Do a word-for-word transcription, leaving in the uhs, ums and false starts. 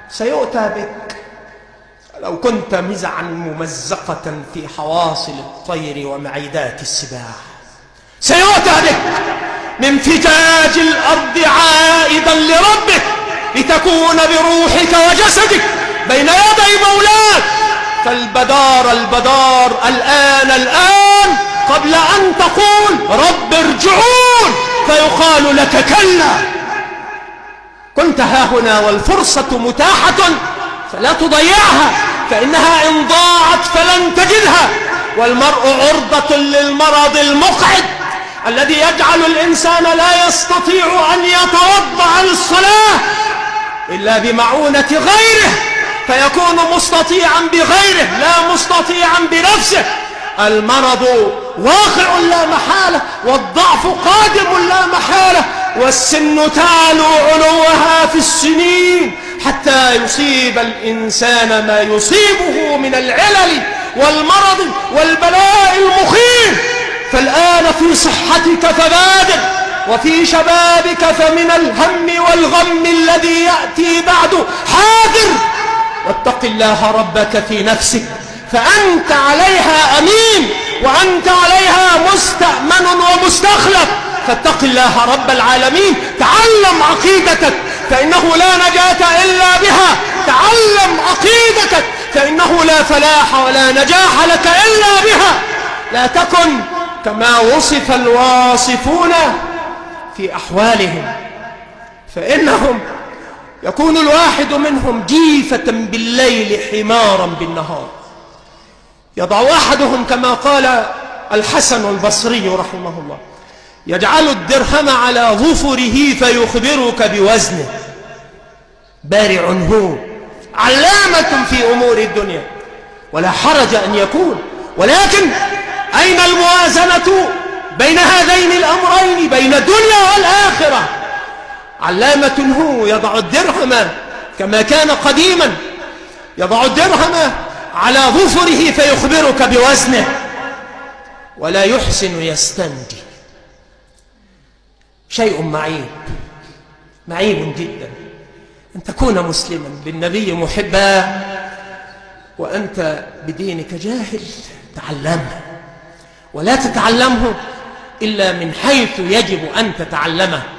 سيؤتى بك لو كنت مزعا ممزقة في حواصل الطير ومعيدات السباع. سيؤتى بك من فجاج الأرض عائدا لربك لتكون بروحك وجسدك بين يدي مولاك. فالبدار البدار الآن الآن قبل أن تقول رب ارجعون فيقال لك كلا. كنت هاهنا والفرصة متاحة فلا تضيعها، فإنها إن ضاعت فلن تجدها. والمرء عرضة للمرض المقعد الذي يجعل الإنسان لا يستطيع أن يتوضأ للصلاة إلا بمعونة غيره، فيكون مستطيعا بغيره لا مستطيعا بنفسه. المرض واقع لا محالة، والضعف قادم لا محالة، والسن تعلو علوها في السنين حتى يصيب الإنسان ما يصيبه من العلل والمرض والبلاء المخيف. فالآن في صحتك فبادر، وفي شبابك فمن الهم والغم الذي يأتي بعد حاذر. واتق الله ربك في نفسك فأنت عليها أمين، وأنت عليها مستأمن ومستخلف. فاتق الله رب العالمين. تعلم عقيدتك فإنه لا نجاة إلا بها. تعلم عقيدتك فإنه لا فلاح ولا نجاح لك إلا بها. لا تكن كما وصف الواصفون في أحوالهم، فإنهم يكون الواحد منهم جيفة بالليل حمارا بالنهار. يضع أحدهم كما قال الحسن البصري رحمه الله: يجعل الدرهم على ظفره فيخبرك بوزنه. بارع هو علامة في أمور الدنيا ولا حرج أن يكون، ولكن أين الموازنة بين هذين الأمرين، بين الدنيا والآخرة؟ علامة هو يضع الدرهم كما كان قديما، يضع الدرهم على ظفره فيخبرك بوزنه ولا يحسن يستنجي. شيء معيب، معيب جدا أن تكون مسلما بالنبي محبا وأنت بدينك جاهل. تعلمه، ولا تتعلمه إلا من حيث يجب أن تتعلمه.